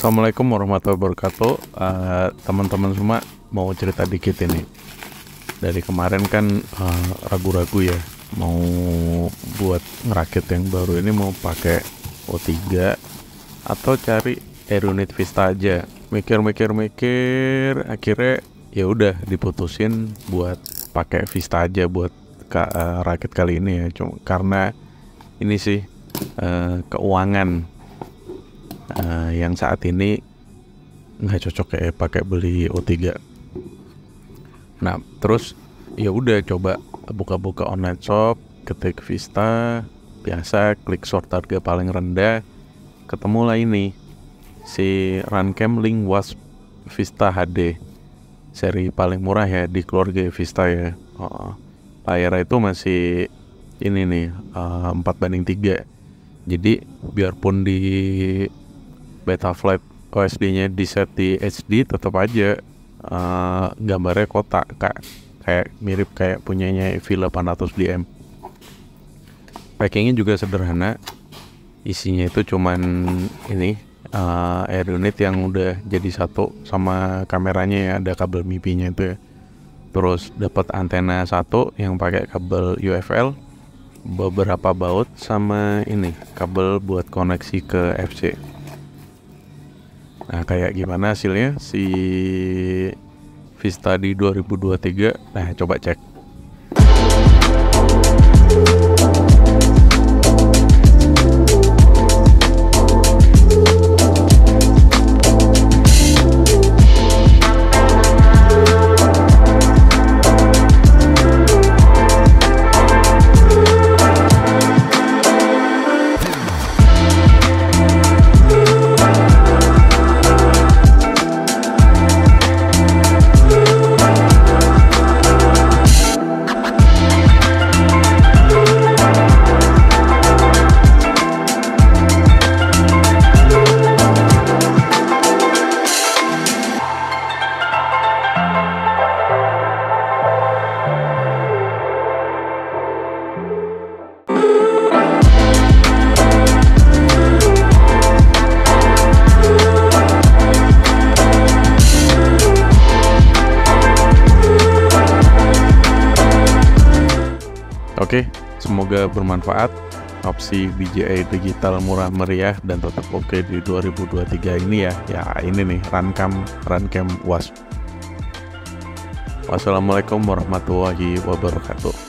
Assalamualaikum warahmatullahi wabarakatuh. Teman-teman semua, mau cerita dikit ini. Dari kemarin kan ragu-ragu ya, mau buat ngerakit yang baru ini mau pakai O3 atau cari air unit Vista aja. Mikir, akhirnya ya udah diputusin buat pakai Vista aja buat rakit kali ini ya. Cuma karena ini sih keuangan yang saat ini nggak cocok kayak pakai beli O3. Nah terus ya udah coba buka-buka online shop, ketik Vista, biasa klik sort harga paling rendah, ketemulah ini si Runcam Link Wasp Vista HD, seri paling murah ya di keluarga Vista ya. Layarnya itu masih ini nih 4:3. Jadi biarpun di Betaflight OSD-nya di set di HD, tetap aja gambarnya kotak kayak mirip kayak punyanya V800DM. Packingnya juga sederhana, isinya itu cuman ini air unit yang udah jadi satu sama kameranya ya, ada kabel MIPI-nya itu ya. Terus dapat antena satu yang pakai kabel UFL, beberapa baut sama ini kabel buat koneksi ke FC. Nah kayak gimana hasilnya si Vista di 2023? Nah coba cek. Oke, semoga bermanfaat. Opsi DJI digital murah meriah dan tetap oke di 2023 ini ya. Ya ini nih Runcam Wasp. Wassalamualaikum warahmatullahi wabarakatuh.